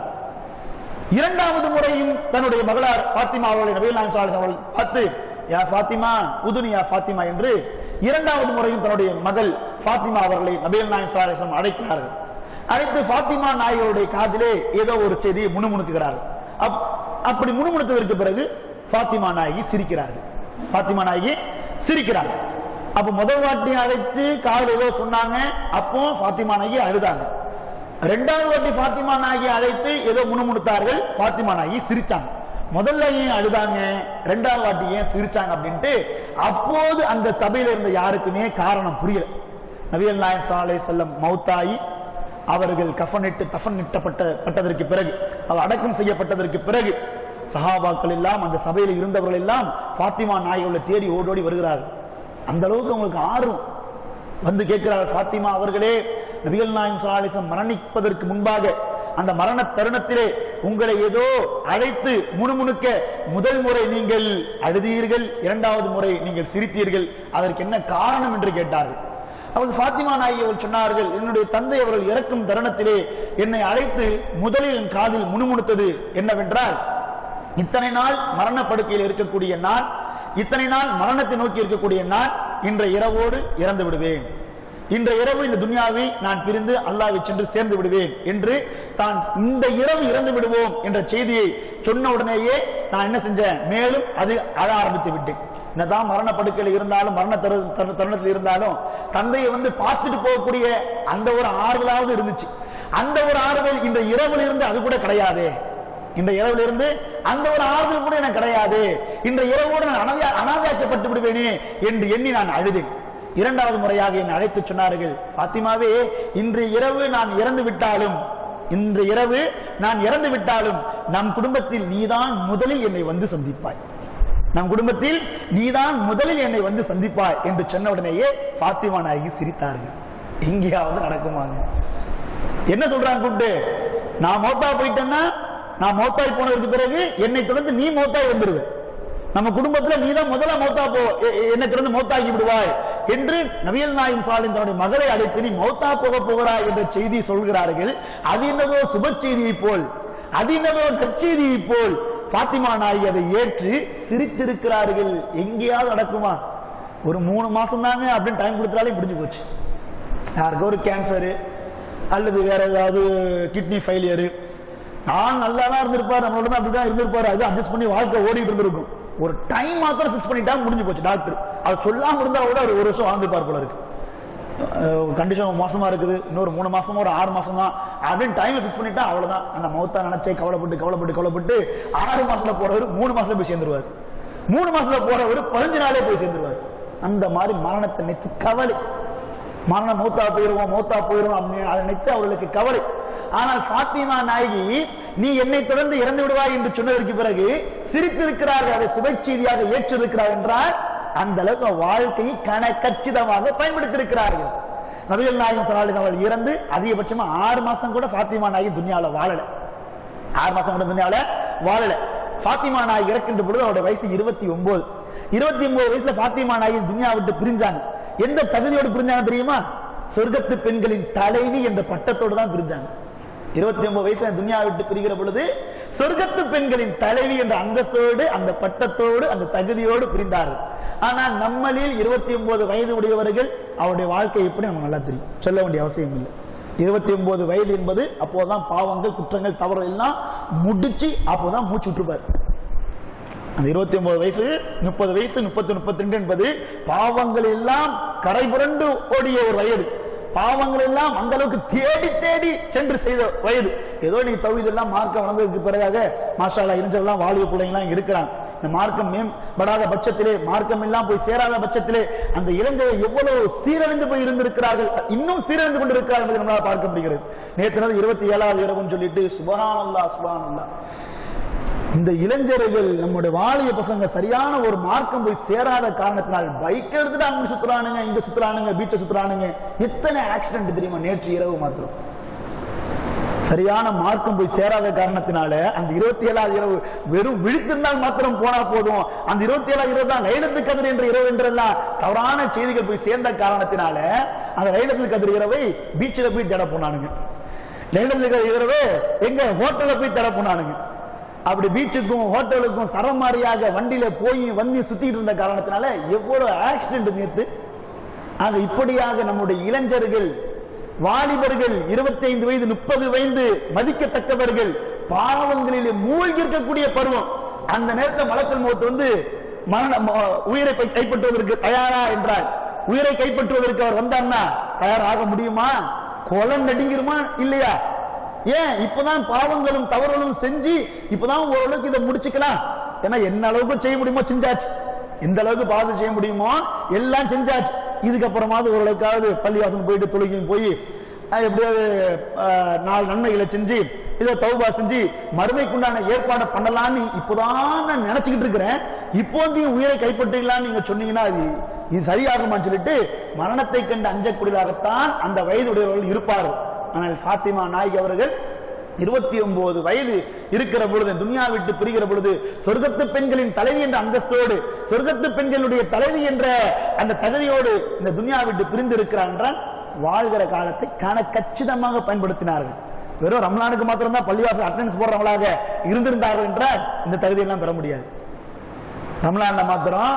Speaker 1: இரண்டாவது முறையும் தன்னுடைய மகளார் ஃபாத்திமா அவர்களை நபிகள் நாயகம் ஸல்லல்லாஹு அலைஹி வஸல்லம் அவர்கள் பார்த்து யா ஃபாத்திமா உதுனி யா ஃபாத்திமா என்று இரண்டாவது முறையும் தன்னுடைய மகள் ஃபாத்திமா அவர்களை நபிகள் நாயகம் ஸல்லல்லாஹு அலைஹி வஸல்லம் அழைக்கிறார்கள். அழைத்து ஃபாத்திமா நாயகியுடைய காதிலே ஏதோ ஒரு செய்தியை முணுமுணுக்குகிறார்கள். அப்படி முணுமுணுத்ததற்கு பிறகு ஃபாத்திமா நாயகி சிரிக்கிறார்கள். ஃபாத்திமா நாயகி சிரிக்கிறாங்க. அப்ப முதல் வாட்டி அழைத்து காதில் ஏதோ சொன்னாங்க, அப்போ ஃபாத்திமா நாயகி அழுதாங்க. இரண்டாவது வாட்டி ஃபாத்திமா நாயகி அழைத்து ஏதோ முணுமுணுத்தார்கள், ஃபாத்திமா நாயகி சிரிச்சாங்க. முதல்ல ஏன் அழுதாங்க, இரண்டாவது வாட்டி ஏன் சிரிச்சாங்க அப்படின்ட்டு அப்போது அந்த சபையில இருந்த யாருக்குமே காரணம் புரியல. நபிகள் நாயகம் ஸல்லல்லாஹு அலைஹி வஸல்லம் மௌத்தாயி அவர்கள் கஃனிட்டு தஃன் இட்டப்பட்ட பட்டதற்கு பிறகு, அவர் அடக்கம் செய்யப்பட்டதற்கு பிறகு சஹாபாக்கள் எல்லாம் அந்த சபையில் இருந்தவர்கள் எல்லாம் ஃபாத்திமா நாயகியை தேடி ஓடோடி வருகிறார்கள். அந்த அளவுக்கு அவங்களுக்கு ஆர்வம் வந்து கேட்கிறார்கள், ஃபாத்திமா அவர்களே, நபிகள் நாயகம் ஸல்லல்லாஹு அலைஹி வஸல்லம் மரணிப்பதற்கு முன்பாக அந்த மரண தருணத்திலே உங்களை ஏதோ அழைத்து முணுமுணுக்க முதல் முறை நீங்கள் அழுதீர்கள், இரண்டாவது முறை நீங்கள் சிரித்தீர்கள், அதற்கு என்ன காரணம் என்று கேட்டார்கள். அவர்கள் ஃபாத்திமா நாயகி அவர்கள் சொன்னார்கள், என்னுடைய தந்தை அவர்கள் இறக்கும் தருணத்திலே என்னை அழைத்து முதலில் என் காதில் முணுமுணுத்தது என்னவென்றால், இத்தனை நாள் மரணப்படுக்கையில் இருக்கக்கூடிய நான், இத்தனை நாள் மரணத்தை நோக்கி இருக்கக்கூடிய நான் இன்றைய இரவோடு இறந்து விடுவேன், இன்றைய இரவு இந்த துன்யாவை நான் பிரிந்து அல்லாஹ்வை சென்று சேர்ந்து விடுவேன் என்று தான் இந்த இரவு இறந்து விடுவோம் என்ற செய்தியை சொன்ன உடனேயே நான் என்ன செஞ்சேன், மேலும் அது அழ ஆரம்பித்து விட்டேன். என்னதான் மரணப்படுக்கையில் இருந்தாலும் மரண தருணத்தில் இருந்தாலும் தந்தையை வந்து பார்த்துட்டு போகக்கூடிய அந்த ஒரு ஆறுதலாவது இருந்துச்சு. அந்த ஒரு ஆறுதல் இந்த இரவுல இருந்து அது கூட கிடையாது. இந்த இரவுல இருந்து அந்த ஒரு ஆறுதல் கூட எனக்கு கிடையாது. இந்த இரவோடு நான் அனாதையாக்கப்பட்டு விடுவேனே என்று எண்ணி நான் அழுதேன். இரண்டாவது முறையாக என்னை அழைத்து சொன்னார்கள், ஃபாத்திமாவே, இன்று இரவு நான் இறந்து விட்டாலும் இன்று இரவு நான் இறந்து விட்டாலும் நம் குடும்பத்தில் நீதான் முதலில் என்னை வந்து சந்திப்பாய், நம் குடும்பத்தில் நீதான் முதலில் என்னை வந்து சந்திப்பாய் என்று சொன்ன உடனேயே ஃபாத்திமா நாயகி சிரித்தார்கள். எங்கேயாவது நடக்குமாங்க? என்ன சொல்றாங்க கூப்பிட்டு, நான் மௌத்தா போயிட்டேன்னா, நான் மௌத்தாய் போனதுக்கு பிறகு என்னை தொடர்ந்து நீ மௌத்தாய் வந்துருவ, நம்ம குடும்பத்துல நீதான் முதல்ல மௌத்தா போ, என்னை தொடர்ந்து மௌத்தாகி விடுவாய் என்று நபிகள் நாயகம் ஸல்லல்லாஹு அலைஹி வஸல்லம் தன்னுடைய மகளை அழைத்து நீ மௌத்தா போக போகிறாய் என்ற செய்தி சொல்கிறார்கள். அது என்னதோ சுப செய்தியை போல், அது என்னதோ நற்செய்தியை போல் ஃபாத்திமா நாயகி அதை ஏற்று சிரித்திருக்கிறார்கள். எங்கேயாவது நடக்குமா? ஒரு மூணு மாசம் தாங்க அப்படின்னு டைம் கொடுத்தாலே முடிஞ்சு போச்சு. யாருக்கு ஒரு கேன்சரு அல்லது வேற ஏதாவது கிட்னி ஃபெயிலியரு, நான் நல்லா தான் இருந்திருப்பாரு, நம்மளோட தான் அப்படிதான் இருந்திருப்பாரு, அது அட்ஜஸ்ட் பண்ணி வாழ்க்கை ஓடிட்டு இருந்திருக்கும். ஒரு டைம் மாத்திரம் ஃபிக்ஸ் பண்ணிட்டா முடிஞ்சு போச்சு. டாக்டர் அதை சொல்லாம இருந்தா கூட ஒரு ஒரு வருஷம் வாழ்ந்துருப்பார் போல இருக்கு. கண்டிஷன் மோசமா இருக்குது, இன்னொரு மூணு மாசமா ஒரு ஆறு மாசம் தான் அப்படின்னு டைம் ஃபிக்ஸ் பண்ணிட்டா அவ்வளவுதான். அந்த மௌத்தா நினைச்சே கவலைப்பட்டு கவலைப்பட்டு கவலைப்பட்டு ஆறு மாசத்துல போறவர் மூணு மாசத்துல போய் சேர்ந்துருவார், மூணு மாசத்துல போறவர் பதினஞ்சு நாளே போய் சேர்ந்துருவார். அந்த மாதிரி மரணத்தை நினைத்து கவலை, மரணம் மௌத்தா போயிருவோம் மௌத்தா போயிருவோம் அப்படின்னு அதை நினைத்து அவர்களுக்கு கவலை. ஆனால் ஃபாத்திமா நாயகி நீ என்னை தொடர்ந்து இறந்து விடுவாய் என்று சொன்னதற்கு பிறகு சிரித்திருக்கிறார்கள், அதை சுப செய்தியாக ஏற்றிருக்கிறார் என்றால் அந்த அளவுக்கு வாழ்க்கையை கணக்கச்சிதமாக பயன்படுத்தியிருக்கிறார்கள். நபிகள் நாயகம் ஸல்லல்லாஹு அலைஹி வஸல்லம் இறந்து அதிகபட்சமா ஆறு மாசம் கூட ஃபாத்திமா நாயகி துன்யால வாழல, ஆறு மாசம் கூட துன்யால வாழல. ஃபாத்திமா நாயகி இறக்கின்ற பொழுது அவருடைய வயசு இருபத்தி ஒன்பது இருபத்தி ஒன்பது வயசுல ஃபாத்திமா நாயகி துன்யா விட்டு பிரிஞ்சாங்க. எந்த தகுதியோடு பிரிஞ்சாங்க தெரியுமா? சொர்க்கத்து பெண்களின் தலைவி என்ற பட்டத்தோடு தான் பிரிஞ்சாங்க. இருபத்தி ஒன்பது வயசு துனியா விட்டு பிரிகிற பொழுது சொர்க்கத்து பெண்களின் தலைவி என்ற அந்தஸ்தோடு அந்த பட்டத்தோடு அந்த தகுதியோடு பிரிந்தார்கள். ஆனால் நம்மளில் இருபத்தி ஒன்பது வயது உடையவர்கள் அவருடைய வாழ்க்கை எப்படி நமக்கு நல்லா தெரியும், சொல்ல வேண்டிய அவசியம் இல்லை. இருபத்தி ஒன்பது வயது என்பது அப்போதான் பாவங்கள் குற்றங்கள் தவறு எல்லாம் முடிச்சு அப்போதான் மூச்சு விட்டுருப்பார். அந்த இருபத்தி ஒன்பது வயசு முப்பது வயசு முப்பத்தி முப்பத்தி ரெண்டு என்பது பாவங்கள் எல்லாம் கரை புரண்டு ஓடிய ஒரு வயது. பாவங்கள் எல்லாம் அந்த அளவுக்கு தேடி தேடி சென்று செய்த வயது. ஏதோ நீ தௌஹீத் எல்லாம் மார்க்கம் வளர்ந்ததுக்கு பிறகாக மாஷா அல்லாஹ் இளைஞர்கள்லாம் வாலிப பிள்ளைங்களாம் இருக்கிறாங்க. இந்த மார்க்கம் மேம்படாத பட்சத்திலே, மார்க்கம் எல்லாம் போய் சேராத பட்சத்திலே அந்த இளைஞர்கள் எவ்வளவு சீரழிந்து போய் இருந்திருக்கிறார்கள், இன்னும் சீரழிந்து கொண்டிருக்கிறார்கள் என்பதை நம்மளால் பார்க்க முடிகிறது. நேற்று இருபத்தி ஏழாவது இரவுன்னு சொல்லிட்டு சுப்ஹானல்லாஹ் சுப்ஹானல்லாஹ். இந்த இளைஞர்கள் நம்முடைய வாலிப பசங்க சரியான ஒரு மார்க்கம் போய் சேராத காரணத்தினால் பைக் எடுத்துட்டு அங்க சுத்துறானுங்க, இங்க சுத்துறானுங்க, பீச்சை சுத்துறானுங்க. எத்தனை ஆக்சிடென்ட் தெரியுமா நேற்று இரவு மாத்திரம். சரியான மார்க்கம் போய் சேராத காரணத்தினால அந்த இருபத்தி ஏழாவது இரவு வெறும் விழித்திருந்தால் மாத்திரம் போனா போதும், அந்த இருபத்தி ஏழாவது இரவு தான் லைலத்துல் கத்ர் என்ற இரவு என்றெல்லாம் தவறான செய்திகள் போய் சேர்ந்த காரணத்தினால அந்த லைலத்துல் கத்ர் இரவை பீச்சில் போய் தேட போனானுங்க. லைலத்துல் கத்ர் இரவு எங்க ஹோட்டல்ல போய் தேட போனானுங்க. அப்படி பீச்சுக்கும் ஹோட்டலுக்கும் சரமாரியாக வண்டியில போய் வந்து சுத்திட்டு இருந்த காரணத்தினால எவ்வளவு ஆக்சிடென்ட் நேற்று. ஆக இப்படியாக நம்முடைய இளைஞர்கள் வாலிபர்கள் இருபத்தி ஐந்து வயது முப்பது வயது மதிக்கத்தக்கவர்கள் பாவங்களிலே மூழ்கி இருக்கக்கூடிய பருவம். அந்த நேரத்தில் மலக்குல் மௌத் வந்து மரண உயிரை கைப்பற்றுவதற்கு தயாரா என்றால், உயிரை கைப்பற்றுவதற்கு அவர் வந்தார்னா தயாராக முடியுமா? கொலை நடுங்கிருமா இல்லையா? ஏன் இப்பதான் பாவங்களும் தவறுகளும் செஞ்சு இப்பதான் ஓரளவுக்கு இதை முடிச்சுக்கலாம். ஏன்னா என்ன அளவுக்கு செய்ய முடியுமோ செஞ்சாச்சு, எந்த அளவுக்கு பாவம் செய்ய முடியுமோ எல்லாம் செஞ்சாச்சு. இதுக்கப்புறமாவது ஓரளவுக்காவது பள்ளிவாசல் போயிட்டு தொழுகையும் போய் எப்படியாவது நாலு நன்மைகளை செஞ்சு இதை தௌபா செஞ்சு மறுமைக்குண்டான ஏற்பாடு பண்ணலான்னு இப்போதான் நான் நினைச்சுக்கிட்டு இருக்கிறேன். இப்போ உயிரை கைப்பற்றீங்களான்னு நீங்க சொன்னீங்கன்னா அது இது சரியாகுமான்னு சொல்லிட்டு மரணத்தை கண்டு அஞ்சக்கூடியதாகத்தான் அந்த வயதுடையவர்கள் இருப்பார்கள். ஆனால் ஃபாத்திமா நாயகி அவர்கள் இருபத்தி ஒன்பது வயது இருக்கிற பொழுது, துனியா விட்டு பிரிகிற பொழுது, சொர்க்கத்து பெண்களின் தலைவி என்ற அந்தஸ்தோடு, சொர்க்கத்து பெண்களுடைய தலைவி என்ற அந்த தகுதியோடு இந்த துனியா விட்டு பிரிந்து இருக்கிறார் என்றால் வாழ்கிற காலத்தை காண கச்சிதமாக பயன்படுத்தினார்கள். வெறும் ரம்லானுக்கு மாத்திரம் தான் பள்ளிவாசல் அட்டெண்டன்ஸ் போடுறவங்களாக இருந்திருந்தார்கள் என்றால் இந்த தகுதியெல்லாம் பெற முடியாது. ரம்லான்ல மாத்திரம்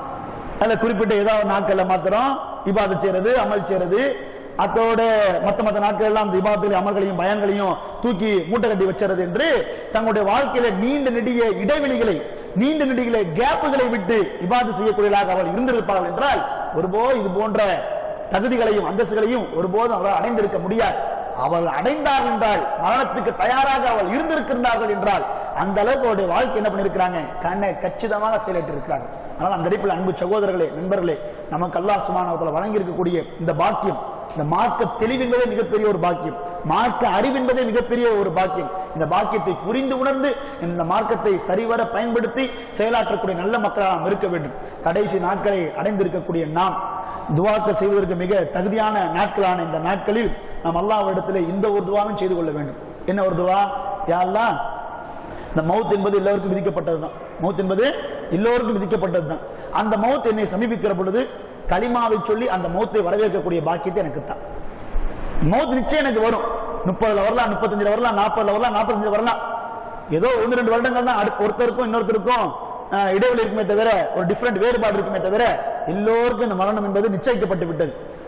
Speaker 1: அல்ல குறிப்பிட்ட ஏதாவது நாட்கள்ல மாத்திரம் இபாதத் செய்யறது, அமல் செய்யறது, அதோட மத்த மத்த நாட்கள் எல்லாம் அந்த இபாதத்துகளையும் அமல்களையும் பயன்களையும் தூக்கி மூட்டை கட்டி வச்சுறது என்று தங்களுடைய வாழ்க்கையில நீண்ட நெடிய இடைவெளிகளை, நீண்ட நெடிய கேப்புகளை விட்டு இபாதத் செய்யக்கூடியவர்களாக அவர்கள் இருந்திருப்பார்கள் என்றால் ஒருபோது இது போன்ற தகுதிகளையும் அந்தஸ்துகளையும் ஒருபோதும் அவர்கள் அடைந்திருக்க முடியாது. அவர்கள் அடைந்தார்கள் என்றால், மரணத்துக்கு தயாராக அவள் இருந்திருக்கிறார்கள் என்றால் அந்த அளவுக்கு அவருடைய வாழ்க்கை என்ன பண்ணிருக்கிறாங்க, கண்ணை கச்சிதமாக செயலிட்டு இருக்கிறாங்க. அதனால் அந்த அடிப்பில் அன்பு சகோதரர்களே, நண்பர்களே, நமக்கு அல்லாஹ் சுப்ஹானஹு வ தஆலா வழங்கி இருக்கக்கூடிய இந்த பாக்கியம், இந்த மார்க்க தெளிவென்பதே மிகப்பெரிய ஒரு பாக்கியம், மார்க்க அறிவென்பதே மிகப்பெரிய ஒரு பாக்கியம். இந்த பாக்கியத்தை புரிந்து உணர்ந்து இந்த மார்க்கத்தை சரிவர பயன்படுத்தி செயலாற்றக்கூடிய நல்ல மக்களாக நாம் இருக்க வேண்டும். கடைசி நாட்களை அடைந்திருக்கக்கூடிய நாம் துவாக்கள் செய்வதற்கு மிக தகுதியான நாட்களான இந்த நாட்களில் நாம் அல்லாஹ்விடத்தில் இந்த ஒரு துவாவும் செய்து கொள்ள வேண்டும். என்ன ஒரு துவா? யா அல்லாஹ், இந்த மவுத் என்பது எல்லோருக்கும் விதிக்கப்பட்டதுதான். மவுத் என்பது எல்லோருக்கும் விதிக்கப்பட்டதுதான். அந்த மவுத் என்னை சமீபிக்கிற பொழுது கலிமாவை சொல்லி அந்த மௌத்தை வரவேற்கக்கூடிய பாக்கியத்தை எனக்கு தான். மௌத் நிச்சயம் எனக்கு வரும். முப்பதுல வரலாம், முப்பத்தஞ்சுல வரலாம், நாற்பதுல வரலாம், நாற்பத்தஞ்சுல வரலாம். ஏதோ ஒன்று ரெண்டு வருடங்கள் தான் ஒருத்தருக்கும் இன்னொருத்தருக்கும் இடைவெளி இருக்குமே தவிர, ஒரு டிஃபரெண்ட் வேறுபாடு இருக்குமே தவிர எல்லோருக்கும் இந்த மரணம் என்பது நிச்சயிக்கப்பட்டு விட்டது.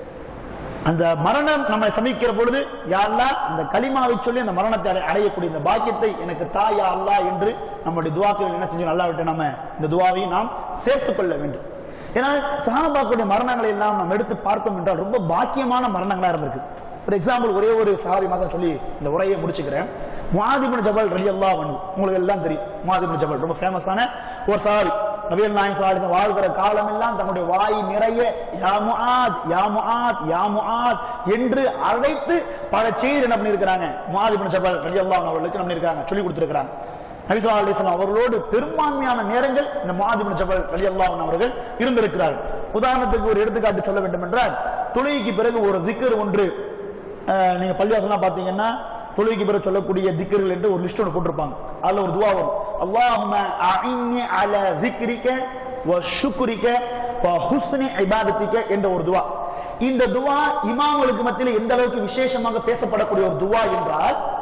Speaker 1: அந்த மரணம் நம்மை சமிக்கிற பொழுது யா அல்லாஹ், அந்த கலிமாவை சொல்லி அந்த மரணத்தை அடையக்கூடிய இந்த பாக்கியத்தை எனக்கு தா யா அல்லாஹ் என்று நம்முடைய துவாக்கள் என்ன செஞ்சு நல்லா விட்டு நம்ம இந்த துவாவை நாம் சேர்த்துக் கொள்ள வேண்டும். ஏன்னா சஹாபாக்களுடைய மரணங்களை எல்லாம் நாம் எடுத்து பார்த்தோம் என்றால் ரொம்ப பாக்கியமான மரணங்களா இருந்திருக்கு. ஒரு எக்ஸாம்பிள் ஒரே ஒரு சஹாபி மாதிரி சொல்லி இந்த உரையை முடிச்சுக்கிறேன். முஆத் இப்னு ஜபல் ரலியல்லாஹு அன்ஹு, உங்களுக்கு எல்லாம் தெரியும். முஆத் இப்னு ஜபல் ரொம்ப ஃபேமஸான ஒரு சஹாபி. நபிகள் நாயகம் ஸல்லல்லாஹு அலைஹி வஸல்லம் வாழ்கிற காலம் எல்லாம் தன்னுடைய வாய் நிறைய யா முஆத் யா முஆத் யா முஆத் என்று அழைத்து பல செய்தி என்ன பண்ணியிருக்கிறாங்க, முஆத் இப்னு ஜபல் ரலியல்லாஹு அன்ஹு அவர்களுக்கு என்ன பண்ணியிருக்காங்க, சொல்லி கொடுத்திருக்கிறாங்க. நபி ஸல்லல்லாஹு அலைஹி வஸல்லம் அவர்களோடு பெரும்பான்மையான நேரங்கள் இந்த முஆத் இப்னு ஜபல் ரலியல்லாஹு அன்ஹு அவர்கள் இருந்திருக்கிறார்கள். உதாரணத்துக்கு ஒரு எடுத்துக்காட்டு சொல்ல வேண்டும் என்றால், தொழுகைக்கு பிறகு ஒரு திக்ர் ஒன்று, நீங்க பள்ளிவாசல்லாம் பாத்தீங்கன்னா தொழுகைக்கு பிறகு சொல்லக்கூடிய திக்ர்கள் என்று ஒரு லிஸ்ட் ஒன்று போட்டிருப்பாங்க. அதுல ஒரு துவா வரும், அல்லாஹும்ம அஇன்னி அலா ஸிக்ரிக வ ஷுக்ரிக வ ஹுஸ்னி இபாதத்திக என்ற ஒரு துவா. இந்த துவா இமாம்களுக்கு மத்தியில் எந்த அளவுக்கு விசேஷமாக பேசப்படக்கூடிய ஒரு துவா என்றால்,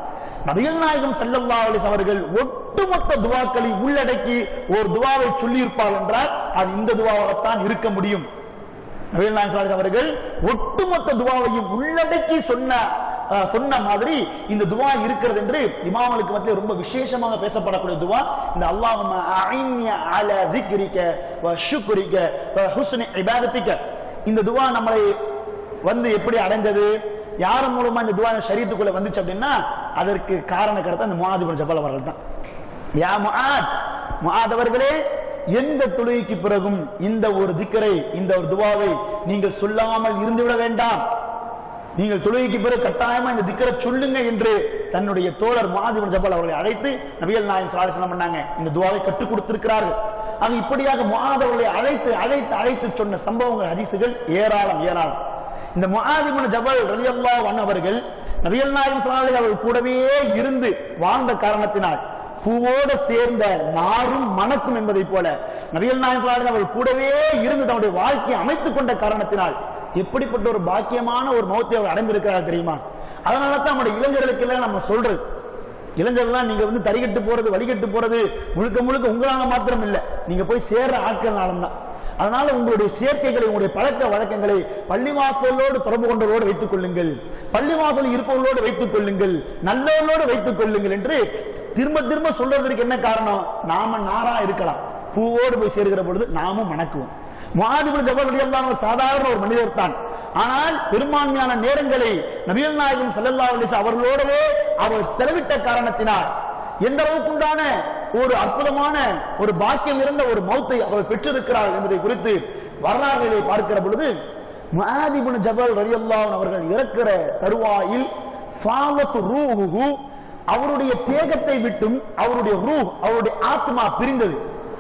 Speaker 1: நபிகள் நாயகம் ஸல்லல்லாஹு அலைஹி அவர்கள் ஒட்டுமொத்த துவாக்களை உள்ளடக்கி ஒரு துவாவை சொல்லி இருப்பார் என்றால் அது இந்த துவாவாகத்தான் இருக்க முடியும். நபிகள் நாயகம் ஸல்லல்லாஹு அலைஹி அவர்கள் ஒட்டுமொத்த துவாவையும் உள்ளடக்கி சொன்ன சொன்ன மாதிரி இந்த துவா இருக்கிறது என்று இமாம்களுக்கு மத்தியில் ரொம்ப விசேஷமாக பேசப்படக்கூடிய துவா இந்த அல்லாஹும்ம அஇன்னி அலா திக்ரிக வ ஷுக்ரிக வ ஹுஸ்னி இபாதத்திக. இந்த துவா நம்மளை வந்து எப்படி அடைந்தது, யார் மூலமா இந்த துவா ஷரீஅத்துக்குள்ள வந்துச்சு அப்படின்னா அதற்கு காரண கருத்து அந்த முஆத் இப்னு ஜபல் அவர்கள் தான். யா முஆத், முஆத் அவர்களே, எந்த தொழுகைக்கு பிறகும் இந்த ஒரு திக்ரை இந்த ஒரு துவாவை நீங்கள் சொல்லாமல் இருந்துவிட வேண்டாம். நீங்கள் தொழுகைக்கு பிறகு கட்டாயமா இந்த திக்ரை சொல்லுங்க என்று தன்னுடைய தோழர் முஆத் இப்னு ஜபல் அவர்களை அழைத்து நபிகள் நாயகம் ஸல்லல்லாஹு அலைஹி வஸல்லம் பண்ணாங்க, இந்த துவாவை கற்றுக் கொடுத்திருக்கிறார்கள். ஆக இப்படியாக முஆத் அவர்களை அழைத்து அழைத்து அழைத்து சொன்ன சம்பவங்கள் ஹதீசுகள் ஏராளம் ஏராளம். இந்த முஆத் இப்னு ஜபல் ரலியல்லாஹு அன்ஹு அவர்கள் நபிகள் நாயகம் ஸல்லல்லாஹு அலைஹி அவர்கள் கூடவே இருந்து வாழ்ந்த காரணத்தினால் பூவோடு சேர்ந்த நாரும் மணக்கும் என்பதை போல நபிகள் நாயகம் ஸல்லல்லாஹு அலைஹி அவர்கள் கூடவே இருந்து தன்னுடைய வாழ்க்கையை அமைத்துக் கொண்ட காரணத்தினால் எப்படிப்பட்ட ஒரு பாக்கியமான ஒரு மௌத்தை அவர் அடைந்திருக்கிறார் தெரியுமா? அதனால தான் நம்முடைய இளைஞர்களுக்கு எல்லாம் நம்ம சொல்றது, இளைஞர்கள்லாம் நீங்க வந்து தறிகட்டு போறது வழிகட்டு போறது முழுக்க முழுக்க உங்களால மாத்திரம் இல்ல, நீங்க போய் சேர்ற ஆட்கள்னாலும் தான். அதனால உங்களுடைய சேர்க்கைகளை உங்களுடைய பழக்க வழக்கங்களை பள்ளிவாசலோடு தொடர்பு கொண்டவர்களோடு வைத்துக் கொள்ளுங்கள், பள்ளிவாசல் இருப்பவர்களோடு வைத்துக் கொள்ளுங்கள், நல்லவர்களோடு வைத்துக் கொள்ளுங்கள் என்று திரும்ப திரும்ப சொல்றதற்கு என்ன காரணம்? நாம நாரா இருக்கலாம், பூவோடு போய் சேர்கிற பொழுது நாமும் மணக்குவோம். முஆத் இப்னு ஜபல் ரலியல்லாஹு அன்ஹு சாதாரண ஒரு மனிதர் தான். ஆனால் பெரும்பான்மையான நேரங்களை நபிகள் நாயகம் ஸல்லல்லாஹு அலைஹி வஸல்லம் அவர்களோடவே அவர் செலவிட்ட காரணத்தினால் எந்த அளவுக்கு உண்டான ஒரு அற்புதமான ஒரு பாக்கியம் இருந்த ஒரு மௌத்தை அவர்கள் பெற்றிருக்கிறார்கள் என்பதை குறித்து வரலாறுகளை பார்க்கிற பொழுது முஆத் இப்னு ஜபல் ரலியல்லாஹு அன்ஹு அவர்கள் இறக்கிற தருவாயில் ஃபாலத் ரூஹுஹு, அவருடைய தேகத்தை விட்டும் அவருடைய ரூஹ் அவருடைய ஆத்மா பிரிந்தது.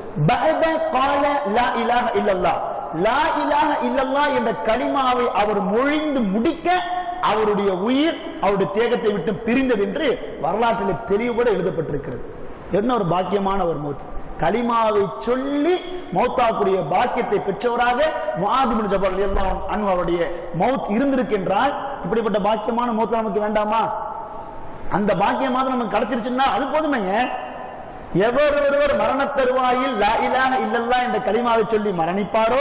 Speaker 1: பஅத கால லா இலாஹ இல்லல்லாஹ், லா இலாஹ இல்லல்லாஹ் என்ற கலிமாவை அவர் மொழிந்து முடிக்க அவருடைய உயிர் அவருடைய தேகத்தை விட்டு பிரிந்தது என்று வரலாற்றில் தெளிவுபட எழுதப்பட்டிருக்கிறது. என்ன ஒரு பாக்கியமான ஒரு மௌத்! கலிமாவை சொல்லி மௌத்தாக்கூடிய பாக்கியத்தை பெற்றவராக முஆத் இப்னு ஜபல் ரலியல்லாஹு அன்ஹு அவருடைய மௌத் இருந்திருக்கின்றால் இப்படிப்பட்ட பாக்கியமான மௌத் நமக்கு வேண்டாமா? அந்த பாக்கியமாக நமக்கு கிடைச்சிருச்சுன்னா அது போதுமேங்க. எவர் ஒருவர் மரண தருவாயில் லா இலாஹ இல்லல்லாஹ் என்ற கலிமாவை சொல்லி மரணிப்பாரோ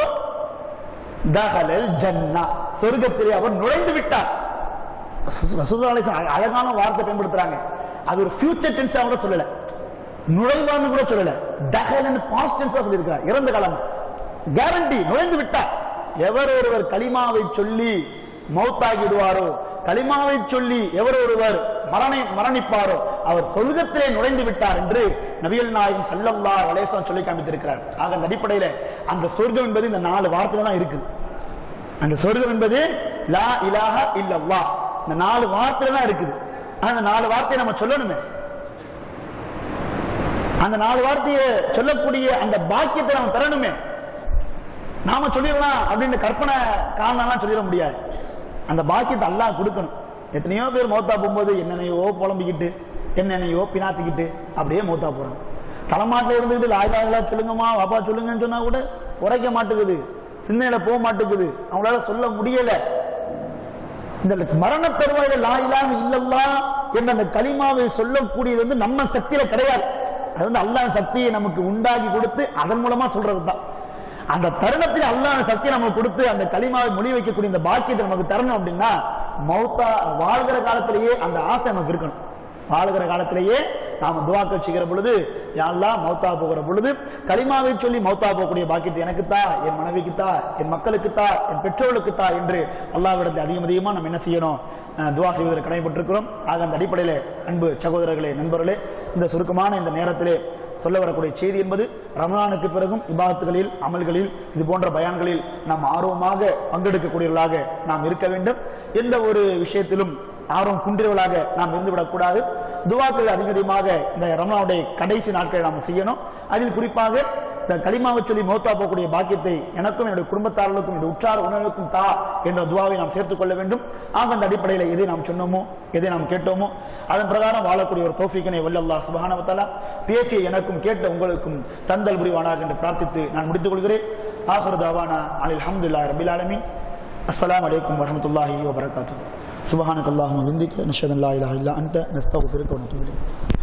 Speaker 1: தஹலல் ஜன்னா, சொர்க்கத்திலே அவர் நுழைந்து விட்டார். ரசூலுல்லாஹி அலைஹி வஸல்லம் அழகான வார்த்தை பயன்படுத்துறாங்க. அது ஒரு ஃபியூச்சர் டென்ஸ் கூட சொல்லல, நுழைவான்னு கூட சொல்லல, தஹலன் பாஸ்ட் டென்ஸா சொல்லியிருக்கார். இறந்த காலம் கேரண்டி, நுழைந்து விட்டார். எவர் ஒருவர் கலிமாவை சொல்லி மௌத்தாகிடுவாரோ, கலிமாவை சொல்லி எவர் ஒருவர் மரணை மரணிப்பாரோ அவர் சொர்க்கத்திலே நுழைந்து விட்டார் என்று நபிகள் நாயகம் ஸல்லல்லாஹு அலைஹி வஸல்லம் சொல்லி காமித்திருக்கிறார். ஆக அந்த அடிப்படையில் அந்த சொர்க்கம் என்பது இந்த நாலு வார்த்தையில தான் இருக்குது. அந்த சொர்க்கம் என்பது லா இலாஹ இல்லல்லாஹ் இந்த நாலு வார்த்தையில தான் இருக்குது. அந்த நாலு வார்த்தையை நம்ம சொல்லணுமே, அந்த நாலு வார்த்தையை சொல்லக்கூடிய அந்த பாக்கியத்தை நம்ம பெறணுமே. நாம சொல்லிடலாம் அப்படின்னு கற்பனை காரணம்லாம் சொல்லிட முடியாது. அந்த பாக்கியத்தை அல்லாஹ் கொடுக்கணும். எத்தனையோ பேர் மௌத்தா போகும்போது என்னென்னையோ புலம்பிக்கிட்டு என்னென்னையோ பினாத்திக்கிட்டு அப்படியே மௌத்தா போறாங்க. தலைமாட்டில் இருந்துக்கிட்டு லா இலாஹ இல்லல்லாஹ் சொல்லுங்கம்மா பாப்பா சொல்லுங்கன்னு சொன்னா கூட உரைக்க மாட்டேங்குது, சிந்தனையில போக மாட்டேங்குது, அவங்களால சொல்ல முடியல. இந்த மரண தருவாயில லா இலாஹ இல்லல்லாஹ் என்ற அந்த கலிமாவை சொல்லக்கூடியது வந்து நம்ம சக்தியில கிடையாது. அது வந்து அல்லாஹ் சக்தியை நமக்கு உண்டாக்கி கொடுத்து அதன் மூலமா சொல்றது தான். அந்த தருணத்தில் அல்லாஹ் சக்தியை நமக்கு கொடுத்து அந்த கலிமாவை மொழி வைக்கக்கூடிய இந்த பாக்கியத்தை நமக்கு தரணும் அப்படின்னா மௌத்தா வாழ்கிற காலத்திலேயே அந்த ஆசை நமக்கு இருக்கணும். வாழ்கிற காலத்திலேயே நாம துஆக்கள் செய்கிற பொழுது யா அல்லாஹ் மௌத்தா போகிற பொழுது கலிமாவை சொல்லி மௌத்தா போகக்கூடிய பாக்கியத்தை எனக்குத்தா, என் மனைவிக்குத்தா, என் மக்களுக்குத்தா, என் பெற்றோர்களுக்குத்தா என்று அல்லாஹ்விடத்தில் அதிகம் அதிகமாக நம்ம என்ன செய்யணும், துஆ செய்வதற்கு கடமைப்பட்டிருக்கிறோம். ஆக அந்த அடிப்படையில் அன்பு சகோதரர்களே, நண்பர்களே, இந்த சுருக்கமான இந்த நேரத்திலே சொல்ல வரக்கூடிய செய்தி என்பது ரமலானுக்கு பிறகும் இபாதத்துகளில் அமல்களில் இது போன்ற பயான்களில் நாம் ஆர்வமாக பங்கெடுக்கக்கூடியவர்களாக நாம் இருக்க வேண்டும். எந்த ஒரு விஷயத்திலும் ஆர்வம் குன்றியவர்களாக நாம் இருந்துவிடக்கூடாது. துஆக்கள் அதிக அதிகமாக இந்த ரமலானுடைய கடைசி நாட்களை நாம் செய்யணும். அதில் குறிப்பாக இந்த கலிமாவை சொல்லி மௌத்தா போகக்கூடிய பாக்கியத்தை எனக்கும் என்னுடைய குடும்பத்தார்களுக்கும் என்னுடைய உற்றார் உணர்வுக்கும் தா என்ற துஆவை நாம் சேர்த்துக் கொள்ள வேண்டும். ஆக அந்த அடிப்படையில் எதை நாம் சொன்னோமோ எதை நாம் கேட்டோமோ அதன் பிரகாரம் வாழக்கூடிய ஒரு தௌஃபீக்கினை வல்ல அல்லாஹ் சுப்ஹானஹு வ தஆலா பேசிய எனக்கும் கேட்ட உங்களுக்கும் தந்தல் புரிவானாக என்று பிரார்த்தித்து நான் முடித்துக் கொள்கிறேன். ஆகிரு தாவானா அனில் ஹம்துலில்லாஹி ரப்பில் ஆலமீன். அஸ்ஸலாமு அலைக்கும் வரஹ்மத்துல்லாஹி வபரகாத்துஹு. சுப்ஹானக அல்லாஹும்ம வபிஹம்திக நஷ்ஹது அல்லா இலாஹா இல்லா அன்த நஸ்தக்ஃபிருக வ நத்தூபு இலைக்.